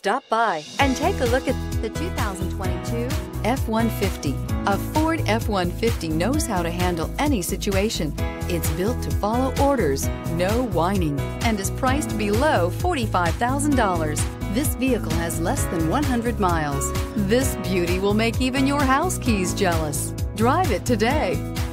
Stop by and take a look at the 2022 F-150. A Ford F-150 knows how to handle any situation. It's built to follow orders, no whining, and is priced below $45,000. This vehicle has less than 100 miles. This beauty will make even your house keys jealous. Drive it today.